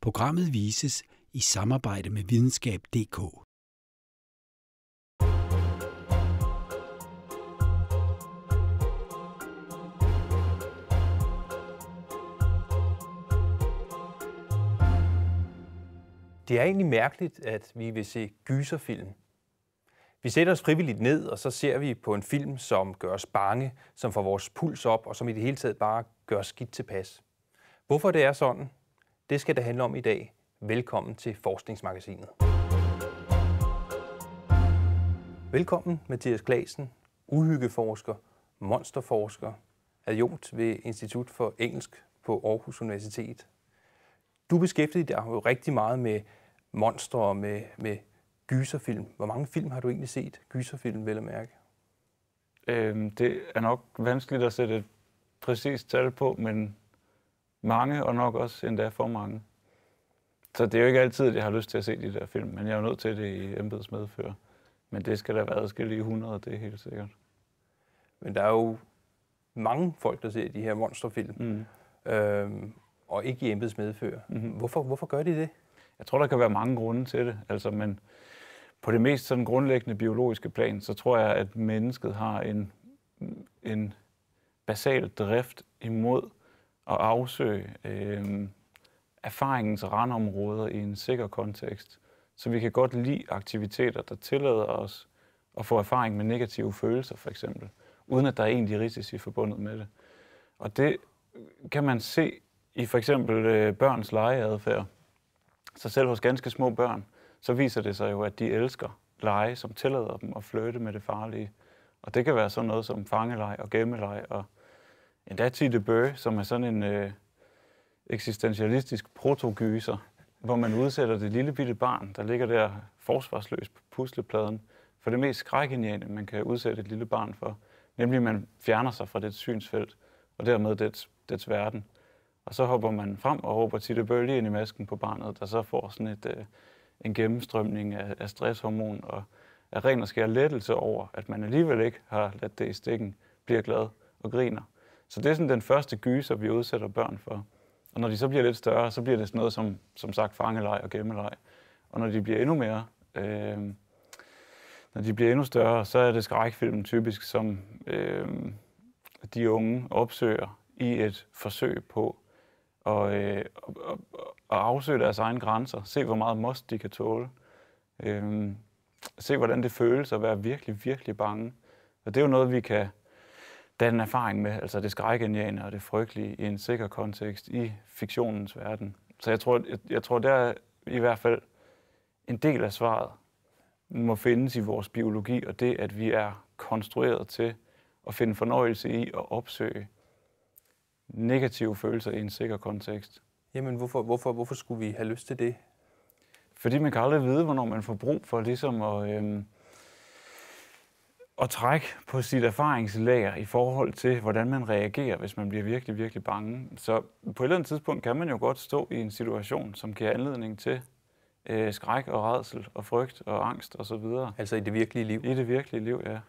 Programmet vises i samarbejde med videnskab.dk. Det er egentlig mærkeligt, at vi vil se gyserfilm. Vi sætter os frivilligt ned, og så ser vi på en film, som gør os bange, som får vores puls op, og som i det hele taget bare gør os skidt tilpas. Hvorfor det er sådan, det skal det handle om i dag. Velkommen til Forskningsmagasinet. Velkommen, Mathias Claesen, uhyggeforsker, monsterforsker, adjunkt ved Institut for Engelsk på Aarhus Universitet. Du beskæftiger dig jo rigtig meget med monstre og med gyserfilm. Hvor mange film har du egentlig set? Gyserfilm, vel at mærke? Det er nok vanskeligt at sætte et præcist tal på, men mange, og nok også endda for mange. Så det er jo ikke altid, at jeg har lyst til at se de der film, men jeg er nødt til det i embeds medfør. Men det skal der være adskillige 100, det er helt sikkert. Men der er jo mange folk, der ser de her monsterfilm, og ikke i embeds medfør. Hvorfor gør de det? Jeg tror, der kan være mange grunde til det. Altså, men på det mest sådan grundlæggende biologiske plan, så tror jeg, at mennesket har en basal drift imod at afsøge erfaringens randområder i en sikker kontekst. Så vi kan godt lide aktiviteter, der tillader os at få erfaring med negative følelser, for eksempel, uden at der er egentlig risici forbundet med det. Og det kan man se i for eksempel børns legeadfærd. Så selv hos ganske små børn, så viser det sig jo, at de elsker lege, som tillader dem at flytte med det farlige. Og det kan være sådan noget som fangeleg og gemmeleg, og endda Tite Bøge, som er sådan en eksistentialistisk protogyser, hvor man udsætter det lille bitte barn, der ligger der forsvarsløst på puslepladen, for det mest skrækindjagende, man kan udsætte et lille barn for. Nemlig, at man fjerner sig fra dets synsfelt, og dermed dets verden. Og så hopper man frem og råber Tite Bøge lige ind i masken på barnet, der så får sådan en gennemstrømning af stresshormon og af ren og skær lettelse over, at man alligevel ikke har ladt det i stikken, bliver glad og griner. Så det er sådan den første gyser, vi udsætter børn for. Og når de så bliver lidt større, så bliver det sådan noget som sagt fangeleg og gemmeleg. Og når de bliver endnu mere, når de bliver endnu større, så er det skrækfilm typisk, som de unge opsøger i et forsøg på at afsøge deres egne grænser, se hvor meget most de kan tåle, se hvordan det føles at være virkelig, virkelig bange. Og det er jo noget, vi kan danne erfaring med, altså det skrækindjagende og det frygtelige i en sikker kontekst i fiktionens verden. Så jeg tror der er i hvert fald en del af svaret må findes i vores biologi, og det, at vi er konstrueret til at finde fornøjelse i at opsøge negative følelser i en sikker kontekst. Jamen, hvorfor skulle vi have lyst til det? Fordi man kan aldrig vide, hvornår man får brug for ligesom at trække på sit erfaringslager i forhold til, hvordan man reagerer, hvis man bliver virkelig, virkelig bange. Så på et eller andet tidspunkt kan man jo godt stå i en situation, som giver anledning til skræk og rædsel og frygt og angst osv. Altså i det virkelige liv? I det virkelige liv, ja.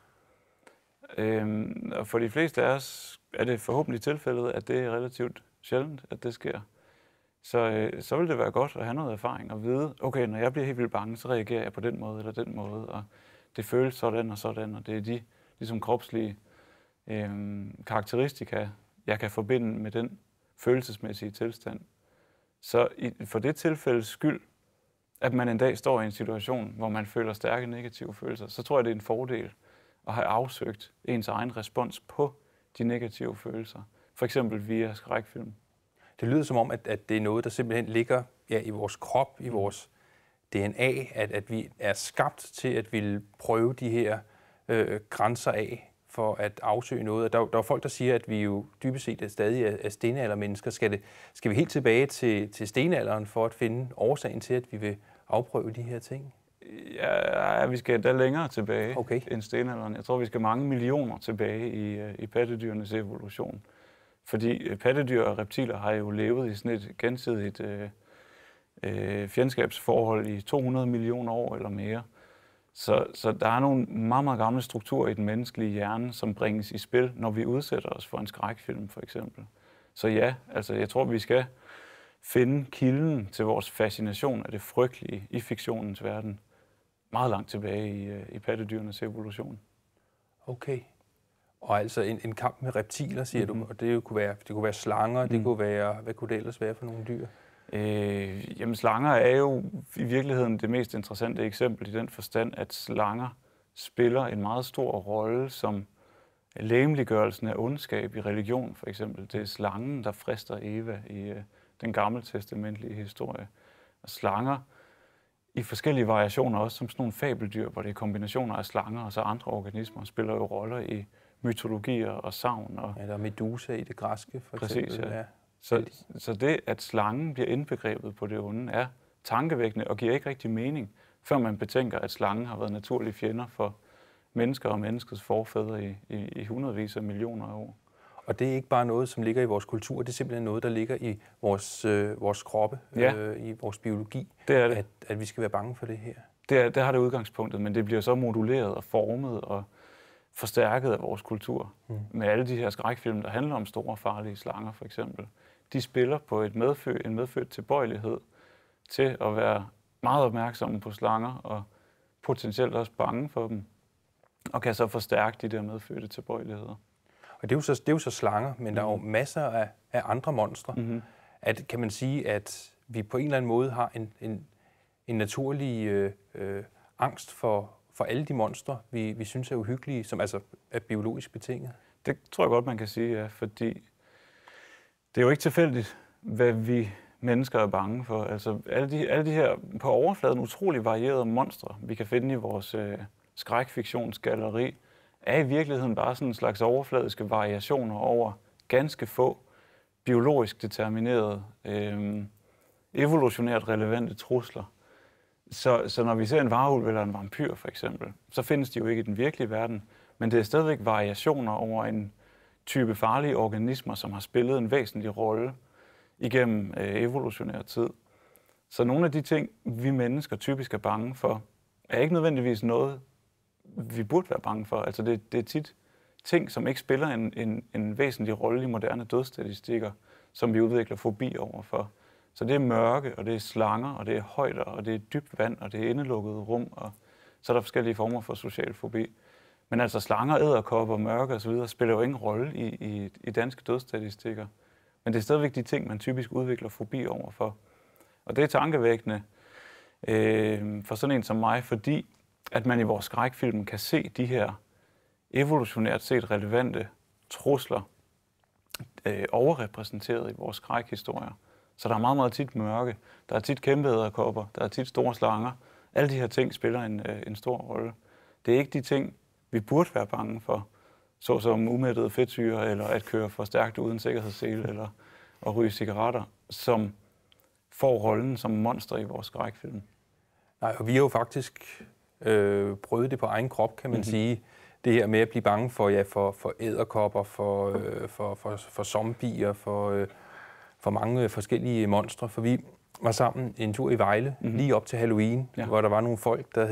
Og for de fleste af os er det forhåbentlig tilfældet, at det er relativt sjældent, at det sker. Så vil det være godt at have noget erfaring og vide, okay, når jeg bliver helt vildt bange, så reagerer jeg på den måde eller den måde, og det føles sådan og sådan, og det er de ligesom kropslige karakteristika, jeg kan forbinde med den følelsesmæssige tilstand. Så for det tilfældes skyld, at man en dag står i en situation, hvor man føler stærke negative følelser, så tror jeg, det er en fordel at have afsøgt ens egen respons på de negative følelser. For eksempel via skrækfilm. Det lyder som om, at det er noget, der simpelthen ligger i vores krop, i vores DNA, at vi er skabt til at ville prøve de her grænser af for at afsøge noget. Der er folk, der siger, at vi jo dybest set stadig er stenaldermennesker. Skal vi helt tilbage til stenalderen for at finde årsagen til, at vi vil afprøve de her ting? Ja, vi skal da længere tilbage end stenalderen. Jeg tror, vi skal mange millioner tilbage i pattedyrenes evolution. Fordi pattedyr og reptiler har jo levet i sådan et gensidigt fjendskabsforhold i 200 millioner år eller mere. Så der er nogle meget, meget gamle strukturer i den menneskelige hjerne, som bringes i spil, når vi udsætter os for en skrækfilm, for eksempel. Så ja, altså jeg tror, vi skal finde kilden til vores fascination af det frygtelige i fiktionens verden meget langt tilbage i pattedyrenes evolution. Okay. Og altså en kamp med reptiler, siger du, og det kunne være slanger, det kunne være, hvad kunne det ellers være for nogle dyr? Jamen slanger er jo i virkeligheden det mest interessante eksempel i den forstand, at slanger spiller en meget stor rolle som legemliggørelsen af ondskab i religion, for eksempel. Det er slangen, der frister Eva i den gammeltestamentlige historie. Og slanger i forskellige variationer, også som sådan nogle fabeldyr, hvor det er kombinationer af slanger og så andre organismer, spiller jo roller i mytologier og sagn. Og ja, der er Medusa i det græske, for præcis, eksempel. Ja. Så det, at slangen bliver indbegrebet på det onde, er tankevækkende og giver ikke rigtig mening, før man betænker, at slangen har været naturlige fjender for mennesker og menneskets forfædre i hundredvis af millioner af år. Og det er ikke bare noget, som ligger i vores kultur, det er simpelthen noget, der ligger i vores kroppe, i vores biologi, det er det. At vi skal være bange for det her. Det har det udgangspunktet, men det bliver så moduleret og formet og forstærket af vores kultur. Med alle de her skrækfilm, der handler om store farlige slanger for eksempel. De spiller på en medfødt tilbøjelighed til at være meget opmærksomme på slanger og potentielt også bange for dem, og kan så forstærke de der medfødte tilbøjeligheder. Og det er jo så slanger, men der er jo masser af andre monstre. Kan man sige, at vi på en eller anden måde har en naturlig angst for alle de monstre, vi synes er uhyggelige, som altså er biologisk betinget? Det tror jeg godt, man kan sige, ja, fordi det er jo ikke tilfældigt, hvad vi mennesker er bange for. Altså alle de her på overfladen utrolig varierede monstre, vi kan finde i vores skrækfiktionsgalleri, er i virkeligheden bare sådan en slags overfladiske variationer over ganske få biologisk determinerede, evolutionært relevante trusler. Så når vi ser en varulv eller en vampyr for eksempel, så findes de jo ikke i den virkelige verden, men det er stadigvæk variationer over en type farlige organismer, som har spillet en væsentlig rolle igennem evolutionær tid. Så nogle af de ting, vi mennesker typisk er bange for, er ikke nødvendigvis noget, vi burde være bange for. Altså det er tit ting, som ikke spiller en væsentlig rolle i moderne dødsstatistikker, som vi udvikler fobi overfor. Så det er mørke, og det er slanger, og det er højder, og det er dybt vand, og det er indelukkede rum, og så er der forskellige former for social fobi. Men altså slanger, edderkopper, mørke osv. spiller jo ingen rolle i danske dødsstatistikker. Men det er stadigvæk de ting, man typisk udvikler fobi overfor. Og det er tankevækkende for sådan en som mig, fordi at man i vores skrækfilm kan se de her evolutionært set relevante trusler overrepræsenteret i vores skrækhistorier. Så der er meget, meget tit mørke, der er tit kæmpe edderkopper, der er tit store slanger. Alle de her ting spiller en stor rolle. Det er ikke de ting, vi burde være bange for, såsom umættede fedtsyre, eller at køre for stærkt uden sikkerhedssele, eller at ryge cigaretter, som får rollen som monster i vores skrækfilm. Nej, og vi har jo faktisk prøvet det på egen krop, kan man sige. Det her med at blive bange for edderkopper, for zombier, for mange forskellige monstre. For vi var sammen en tur i Vejle, lige op til Halloween, hvor der var nogle folk, der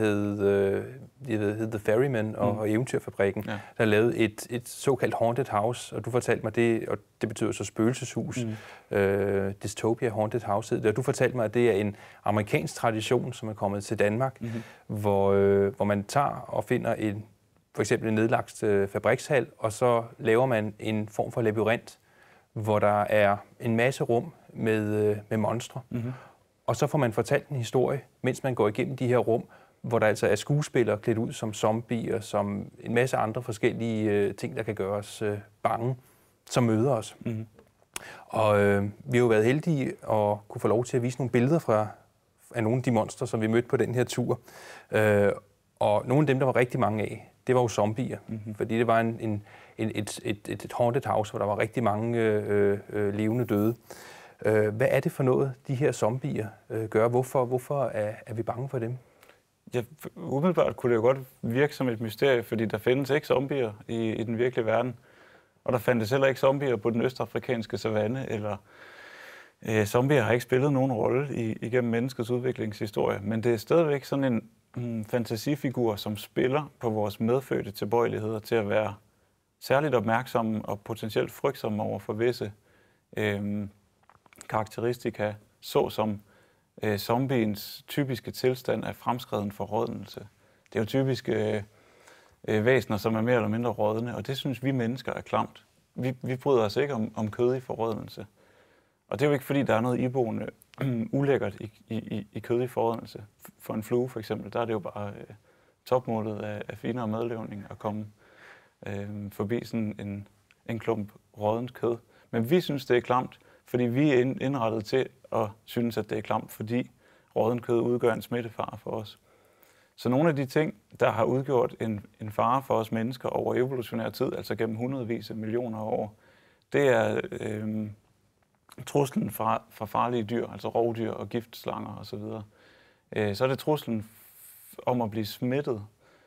hed The Ferryman og Eventyrfabrikken, der lavede et såkaldt haunted house, og du fortalte mig det, og det betyder så spøgelseshus, Dystopia Haunted House hed det, og du fortalte mig, at det er en amerikansk tradition, som er kommet til Danmark, hvor man tager og finder for eksempel en nedlagt fabrikshal, og så laver man en form for labyrint, hvor der er en masse rum med monstre. Og så får man fortalt en historie, mens man går igennem de her rum, hvor der altså er skuespillere klædt ud som zombier, som en masse andre forskellige ting, der kan gøre os bange, som møder os. Og vi har jo været heldige at kunne få lov til at vise nogle billeder af nogle af de monstre, som vi mødte på den her tur. Og nogle af dem, der var rigtig mange af, det var jo zombier, fordi det var et haunted house, hvor der var rigtig mange levende døde. Hvad er det for noget, de her zombier gør? Hvorfor er vi bange for dem? Ja, umiddelbart kunne det jo godt virke som et mysterie, fordi der findes ikke zombier i den virkelige verden. Og der fandtes heller ikke zombier på den østafrikanske savanne, eller zombier har ikke spillet nogen rolle igennem menneskets udviklingshistorie. Men det er stadigvæk sådan en fantasifigur, som spiller på vores medfødte tilbøjeligheder til at være særligt opmærksomme og potentielt frygtsomme over for visse karakteristika såsom zombiens typiske tilstand af fremskreden forrådnelse. Det er jo typisk væsener, som er mere eller mindre rådne, og det synes vi mennesker er klamt. Vi bryder os ikke om kød i forrådnelse. Og det er jo ikke, fordi der er noget iboende ulækkert i kød i forrådnelse. For en flue for eksempel, der er det jo bare topmålet af finere madlavning at komme forbi sådan en klump rådent kød. Men vi synes, det er klamt, fordi vi er indrettet til at synes, at det er klamt, fordi rådent kød udgør en smittefare for os. Så nogle af de ting, der har udgjort en fare for os mennesker over evolutionær tid, altså gennem hundredvis af millioner år, det er truslen fra farlige dyr, altså rovdyr og giftslanger osv. Så er det truslen om at blive smittet.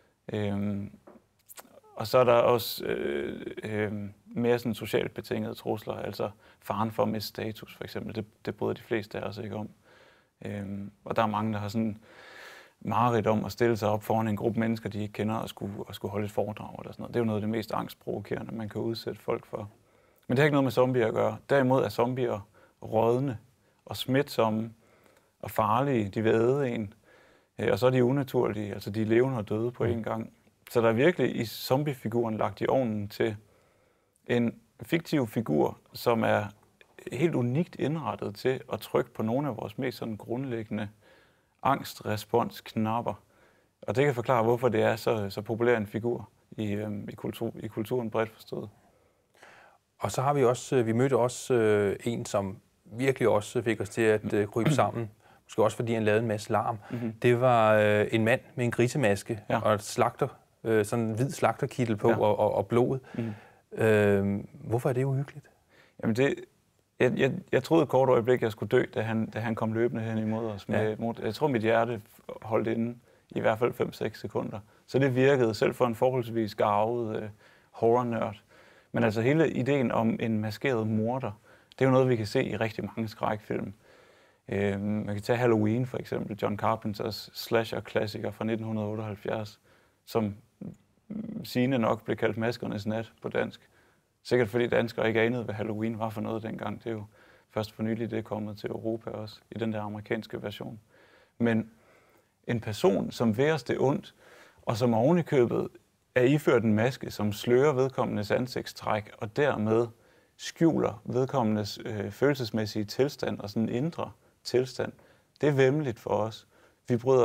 Og så er der også mere sådan socialt betingede trusler, altså faren for at miste status for eksempel. Det bryder de fleste af os ikke om. Og der er mange, der har sådan mareridt om at stille sig op foran en gruppe mennesker, de ikke kender, og skulle holde et foredrag eller sådan noget. Det er jo noget af det mest angstprovokerende, man kan udsætte folk for. Men det har ikke noget med zombier at gøre. Derimod er zombier rådne og smitsomme og farlige. De vil æde en. Og så er de unaturlige, altså de er levende og døde på én gang. Så der er virkelig i zombiefiguren lagt i ovnen til en fiktiv figur, som er helt unikt indrettet til at trykke på nogle af vores mest sådan grundlæggende angstrespons-knapper. Og det kan forklare, hvorfor det er så populær en figur i kulturen bredt forstået. Og så har vi mødte også en, som virkelig også fik os til at krybe sammen. Måske også fordi han lavede en masse larm. Mm-hmm. Det var en mand med en grisemaske og et sådan en hvid slagterkittel på og blod. Mm-hmm. Hvorfor er det uhyggeligt? Jamen jeg troede et kort øjeblik, jeg skulle dø, da han kom løbende hen imod os. Jeg tror, mit hjerte holdt inde i hvert fald 5-6 sekunder. Så det virkede selv for en forholdsvis garvet horror-nørd. Men altså hele ideen om en maskeret morder, det er jo noget, vi kan se i rigtig mange skrækfilm. Man kan tage Halloween for eksempel, John Carpenters slasher-klassiker fra 1978, som sigende nok blev kaldt Maskernes Nat på dansk. Sikkert fordi danskere ikke anede, hvad Halloween var for noget dengang. Det er jo først for nylig, det er kommet til Europa også, i den der amerikanske version. Men en person, som væres det ondt, og som ovenikøbet er iført en maske, som slører vedkommendes ansigtstræk, og dermed skjuler vedkommendes følelsesmæssige tilstand og sådan en indre tilstand. Det er væmmeligt for os. Vi bryder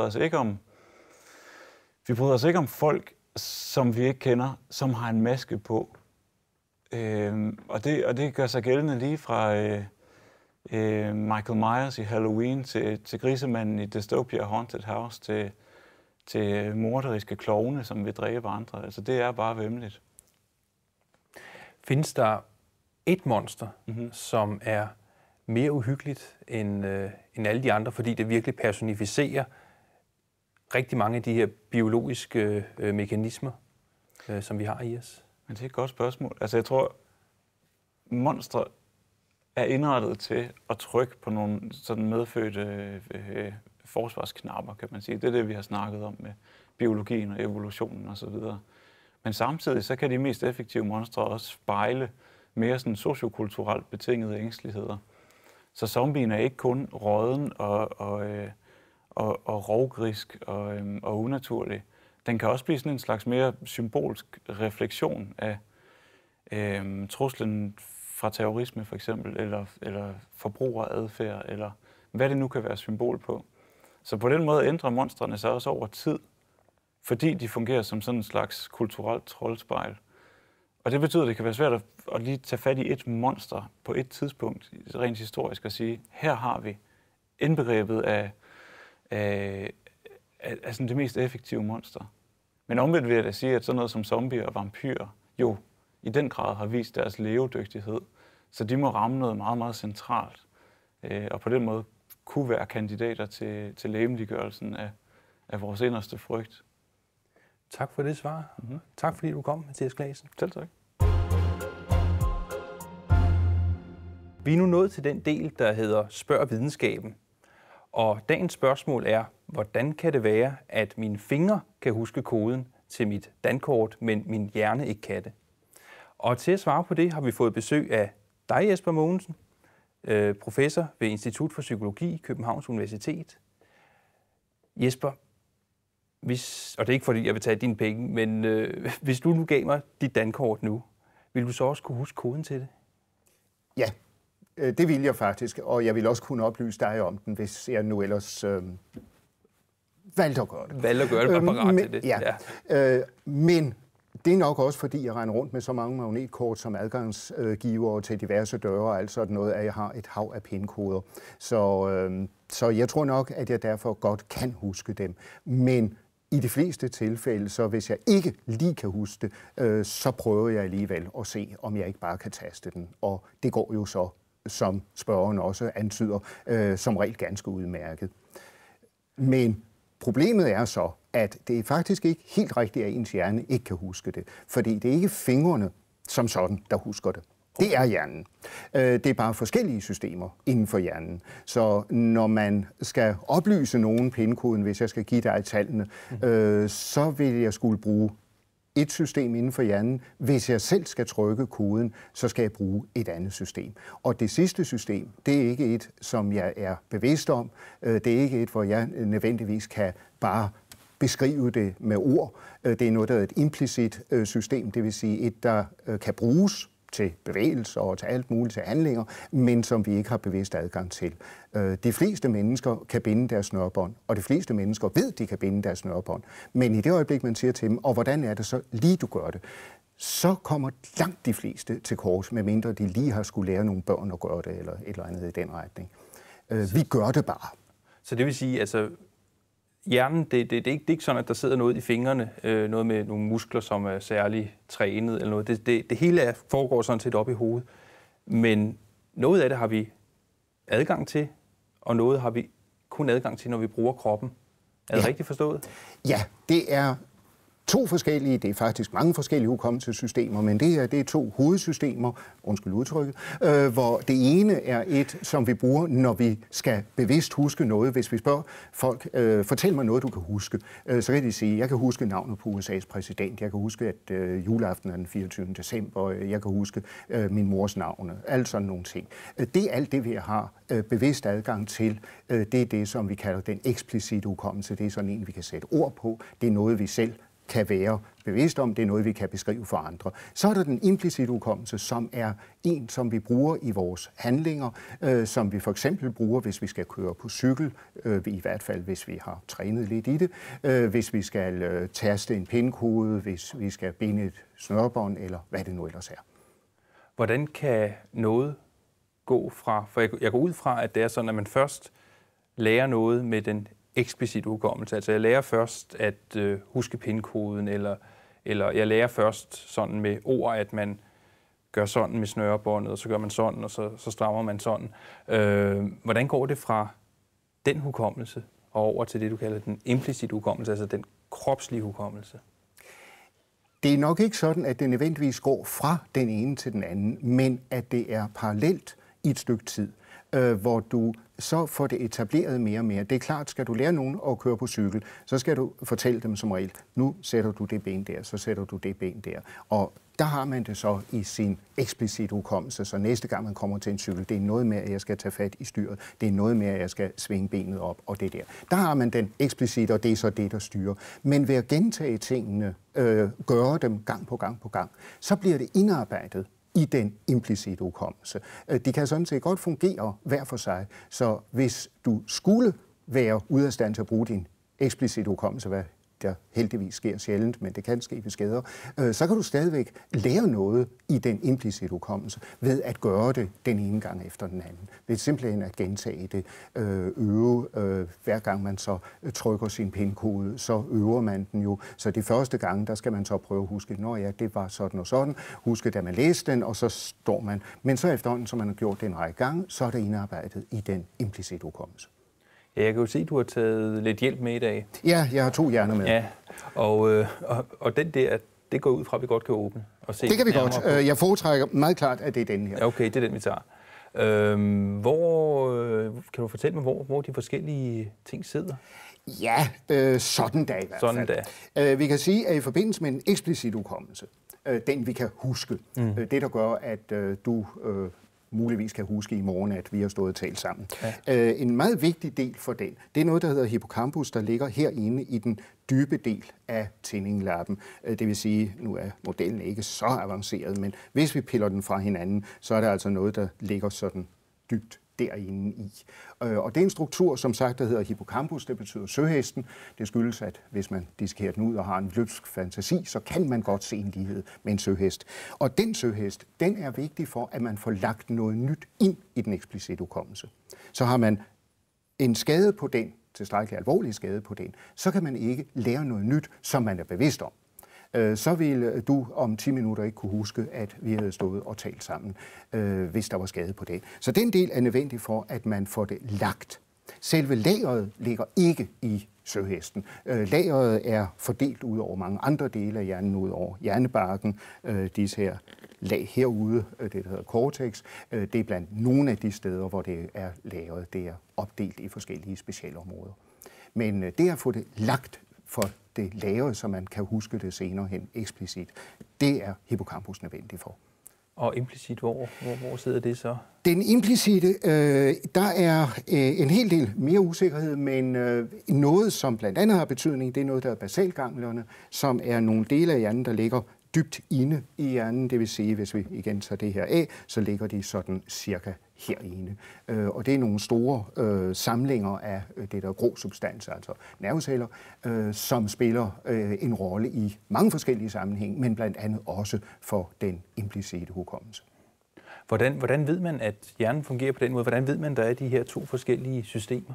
os ikke om folk, som vi ikke kender, som har en maske på. Og det gør sig gældende lige fra Michael Myers i Halloween til grisemanden i Dystopia Haunted House til morderiske klovne, som vil dræbe andre. Altså det er bare væmmeligt. Findes der et monster, som er mere uhyggeligt end alle de andre, fordi det virkelig personificerer rigtig mange af de her biologiske mekanismer, som vi har i os? Men det er et godt spørgsmål. Altså jeg tror, monstre er indrettet til at trykke på nogle sådan medfødte forsvarsknapper, kan man sige. Det er det, vi har snakket om med biologien og evolutionen osv. Men samtidig så kan de mest effektive monstre også spejle mere sådan sociokulturelt betingede ængsteligheder. Så zombien er ikke kun rådden og rovgrisk og unaturlig. Den kan også blive sådan en slags mere symbolsk refleksion af truslen fra terrorisme for eksempel, eller forbrugeradfærd, eller hvad det nu kan være symbol på. Så på den måde ændrer monstrene sig også over tid, fordi de fungerer som sådan en slags kulturelt troldspejl. Og det betyder, at det kan være svært at lige tage fat i et monster på et tidspunkt, rent historisk, og sige, her har vi indbegrebet af sådan det mest effektive monster. Men omvendt vil jeg da sige, at sådan noget som zombier og vampyrer jo i den grad har vist deres levedygtighed. Så de må ramme noget meget, meget centralt. Og på den måde kunne være kandidater til legemliggørelsen af vores inderste frygt. Tak for det svar. Mm-hmm. Tak fordi du kom, Mathias Claesen. Selv tak. Vi er nu nået til den del, der hedder Spørg videnskaben. Og dagens spørgsmål er, hvordan kan det være, at mine fingre kan huske koden til mit dankort, men min hjerne ikke kan det? Og til at svare på det har vi fået besøg af dig, Jesper Mogensen, professor ved Institut for Psykologi, Københavns Universitet. Jesper, og det er ikke fordi, jeg vil tage dine penge, men hvis du nu gav mig dit dankort nu, vil du så også kunne huske koden til det? Ja, det vil jeg faktisk, og jeg vil også kunne oplyse dig om den, hvis jeg nu ellers valgte at gøre det. Valgte at gøre det, var parat til det. Ja. Men det er nok også, fordi jeg render rundt med så mange magnetkort som adgangsgiver til diverse døre og alt sådan noget, at jeg har et hav af pindkoder. Så jeg tror nok, at jeg derfor godt kan huske dem. Men i de fleste tilfælde, så hvis jeg ikke lige kan huske det, så prøver jeg alligevel at se, om jeg ikke bare kan taste den. Og det går jo så, som spørgeren også antyder, som regel ganske udmærket. Men problemet er så, at det er faktisk ikke helt rigtigt, at ens hjerne ikke kan huske det. Fordi det er ikke fingrene som sådan, der husker det. Det er hjernen. Det er bare forskellige systemer inden for hjernen. Så når man skal oplyse nogen pindkoden, hvis jeg skal give dig tallene, så vil jeg skulle bruge et system inden for hjernen. Hvis jeg selv skal trykke koden, så skal jeg bruge et andet system. Og det sidste system, det er ikke et, som jeg er bevidst om. Det er ikke et, hvor jeg nødvendigvis kan bare beskrive det med ord. Det er noget, der er et implicit system, det vil sige et, der kan bruges til bevægelser og til alt muligt, til handlinger, men som vi ikke har bevidst adgang til. De fleste mennesker kan binde deres snørebånd, og de fleste mennesker ved, de kan binde deres snørebånd. Men i det øjeblik, man siger til dem, og hvordan er det så lige du gør det, så kommer langt de fleste til kort, medmindre de lige har skulle lære nogle børn at gøre det, eller et eller andet i den retning. Vi gør det bare. Så det vil sige, altså hjernen, det er ikke sådan, at der sidder noget i fingrene, noget med nogle muskler, som er særligt trænet eller noget. Det hele foregår sådan set op i hovedet. Men noget af det har vi adgang til, og noget har vi kun adgang til, når vi bruger kroppen. Er det rigtigt forstået? Ja, det er to forskellige, det er faktisk mange forskellige hukommelsessystemer, men det er to hovedsystemer, undskyld udtrykket, hvor det ene er et, som vi bruger, når vi skal bevidst huske noget. Hvis vi spørger folk, fortæl mig noget, du kan huske, så kan de sige, jeg kan huske navnet på USA's præsident, jeg kan huske, at juleaften er den 24. december, jeg kan huske min mors navn, alt sådan nogle ting. Det er alt det, vi har bevidst adgang til. Det er det, som vi kalder den eksplicite hukommelse. Det er sådan en, vi kan sætte ord på. Det er noget, vi selv kan være bevidst om, det er noget, vi kan beskrive for andre. Så er der den implicite hukommelse, som er en, som vi bruger i vores handlinger, som vi for eksempel bruger, hvis vi skal køre på cykel, i hvert fald hvis vi har trænet lidt i det, hvis vi skal taste en pindkode, hvis vi skal binde et snørebånd, eller hvad det nu ellers er. Hvordan kan noget gå fra, for jeg går ud fra, at det er sådan, at man først lærer noget med den eksplicit hukommelse. Altså jeg lærer først at huske pindkoden, eller jeg lærer først sådan med ord, at man gør sådan med snørebåndet, og så gør man sådan, og så strammer man sådan. Hvordan går det fra den hukommelse og over til det, du kalder den implicit hukommelse, altså den kropslige hukommelse? Det er nok ikke sådan, at det nødvendigvis går fra den ene til den anden, men at det er parallelt i et stykke tid, hvor du så får det etableret mere og mere. Det er klart, skal du lære nogen at køre på cykel, så skal du fortælle dem som regel, nu sætter du det ben der, så sætter du det ben der. Og der har man det så i sin eksplicite hukommelse, så næste gang man kommer til en cykel, det er noget med, at jeg skal tage fat i styret, det er noget med, at jeg skal svinge benet op, og det der. Der har man den eksplicite, og det er så det, der styrer. Men ved at gentage tingene, gøre dem gang på gang på gang, så bliver det indarbejdet i den implicite hukommelse. De kan sådan set godt fungere hver for sig, så hvis du skulle være ude af stand til at bruge din eksplicite hukommelse, hvad der heldigvis sker sjældent, men det kan ske ved skader, så kan du stadigvæk lære noget i den implicite hukommelse ved at gøre det den ene gang efter den anden. Ved simpelthen at gentage det, øve, hver gang man så trykker sin pindkode, så øver man den jo. Så de første gange, der skal man så prøve at huske, når ja, det var sådan og sådan, huske da man læste den, og så står man. Men så efterhånden, som man har gjort det en række gange, så er det indarbejdet i den implicite hukommelse. Ja, jeg kan jo se, at du har taget lidt hjælp med i dag. Ja, jeg har 2 hjerner med. Ja, og den der, det går ud fra, at vi godt kan åbne og se. Det kan vi godt. Jeg foretrækker meget klart, at det er den her. Ja, okay, det er den, vi tager. Kan du fortælle mig, hvor de forskellige ting sidder? Ja, sådan da i hvert fald. Sådan da. Vi kan sige, at i forbindelse med en eksplicit hukommelse, den vi kan huske, det der gør, at du muligvis kan huske i morgen, at vi har stået og talt sammen. Ja. En meget vigtig del for den, det er noget, der hedder hippocampus, der ligger herinde i den dybe del af tændinglappen. Det vil sige, nu er modellen ikke så avanceret, men hvis vi piller den fra hinanden, så er der altså noget, der ligger sådan dybt derinde i. Og det er en struktur, som sagt, der hedder hippocampus, det betyder søhesten. Det skyldes, at hvis man dissekerer den ud og har en løbsk fantasi, så kan man godt se en lighed med en søhest. Og den søhest, den er vigtig for, at man får lagt noget nyt ind i den eksplicite hukommelse. Så har man en skade på den, tilstrækkelig alvorlig skade på den, så kan man ikke lære noget nyt, som man er bevidst om. Så vil du om 10 minutter ikke kunne huske, at vi havde stået og talt sammen, hvis der var skade på det. Så den del er nødvendig for, at man får det lagt. Selve lageret ligger ikke i søhesten. Lageret er fordelt ud over mange andre dele af hjernen, ud over hjernebarken. Disse her lag herude, det der hedder cortex, det er blandt nogle af de steder, hvor det er lagret. Det er opdelt i forskellige specialområder. Men det at få det lagt for det lagret, så man kan huske det senere hen eksplicit, det er hippocampus nødvendig for. Og implicit, hvor sidder det så? Den implicite, der er en hel del mere usikkerhed, men noget, som blandt andet har betydning, det er noget, der er basalganglerne, som er nogle dele af hjernen, der ligger dybt inde i hjernen. Det vil sige, hvis vi igen tager det her af, så ligger de sådan cirka herinde. Og det er nogle store samlinger af det der grå substans, altså nerveceller, som spiller en rolle i mange forskellige sammenhæng, men blandt andet også for den implicite hukommelse. Hvordan ved man, at hjernen fungerer på den måde? Hvordan ved man, at der er de her to forskellige systemer?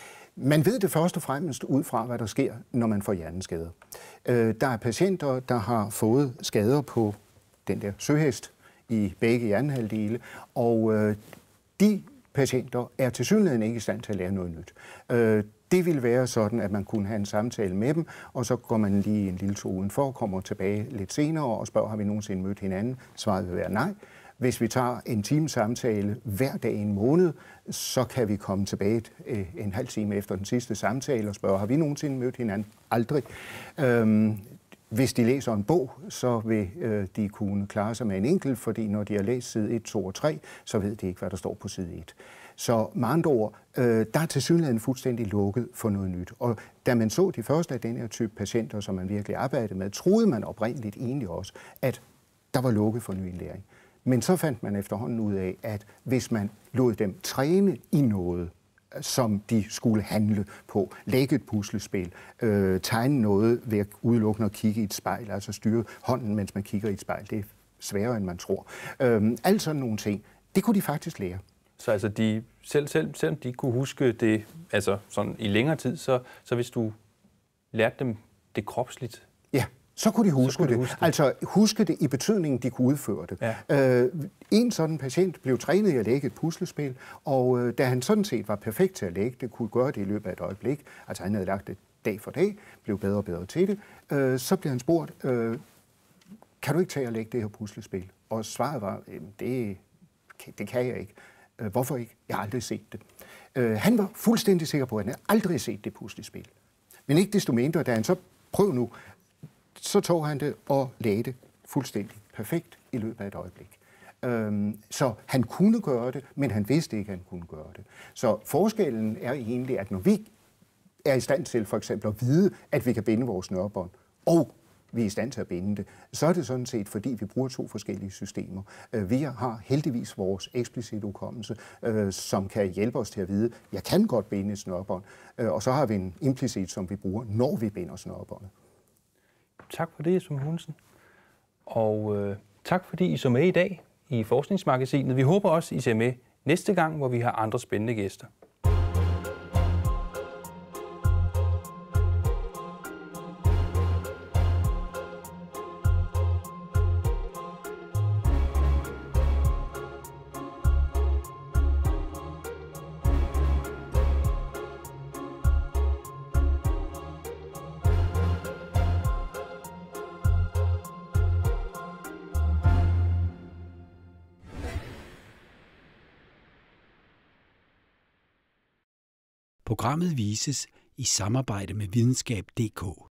Man ved det først og fremmest ud fra, hvad der sker, når man får hjerneskader. Der er patienter, der har fået skader på den der søhest i begge hjernehalvdele, og de patienter er tilsyneladende ikke i stand til at lære noget nyt. Det ville være sådan, at man kunne have en samtale med dem, og så går man lige en lille tur udenfor, kommer tilbage lidt senere og spørger, har vi nogensinde mødt hinanden? Svaret vil være nej. Hvis vi tager en times samtale hver dag i en måned, så kan vi komme tilbage en halv time efter den sidste samtale og spørge, har vi nogensinde mødt hinanden? Aldrig. Hvis de læser en bog, så vil de kunne klare sig med en enkelt, fordi når de har læst side 1, 2 og 3, så ved de ikke, hvad der står på side 1. Så med andre ord, der er tilsyneladende fuldstændig lukket for noget nyt. Og da man så de første af den her type patienter, som man virkelig arbejdede med, troede man oprindeligt egentlig også, at der var lukket for ny indlæring. Men så fandt man efterhånden ud af, at hvis man lod dem træne i noget, som de skulle handle på, lægge et puslespil, tegne noget ved at udelukkende at kigge i et spejl, altså styre hånden, mens man kigger i et spejl, det er sværere, end man tror. Alt sådan nogle ting, det kunne de faktisk lære. Så altså selvom de kunne huske det altså sådan i længere tid, så hvis du lærte dem det kropsligt, ja, så kunne de huske det. Altså huske det i betydningen, de kunne udføre det. Ja. En sådan patient blev trænet i at lægge et puslespil, og da han sådan set var perfekt til at lægge det, kunne gøre det i løbet af et øjeblik, altså han havde lagt det dag for dag, blev bedre og bedre til det, så blev han spurgt, kan du ikke tage og lægge det her puslespil? Og svaret var, det kan jeg ikke. Hvorfor ikke? Jeg har aldrig set det. Han var fuldstændig sikker på, at han havde aldrig set det puslespil. Men ikke desto mindre, da han så prøvede nu, så tog han det og lagde det fuldstændig perfekt i løbet af et øjeblik. Så han kunne gøre det, men han vidste ikke, at han kunne gøre det. Så forskellen er egentlig, at når vi er i stand til for eksempel at vide, at vi kan binde vores snørebånd, og vi er i stand til at binde det, så er det sådan set, fordi vi bruger to forskellige systemer. Vi har heldigvis vores eksplicite hukommelse, som kan hjælpe os til at vide, jeg kan godt binde et snørebånd, og så har vi en implicit, som vi bruger, når vi binder snørebåndet. Tak for det, Jesper Mogensen. Og tak fordi I så med i dag i Forskningsmagasinet. Vi håber også, I ser med næste gang, hvor vi har andre spændende gæster. Programmet vises i samarbejde med videnskab.dk.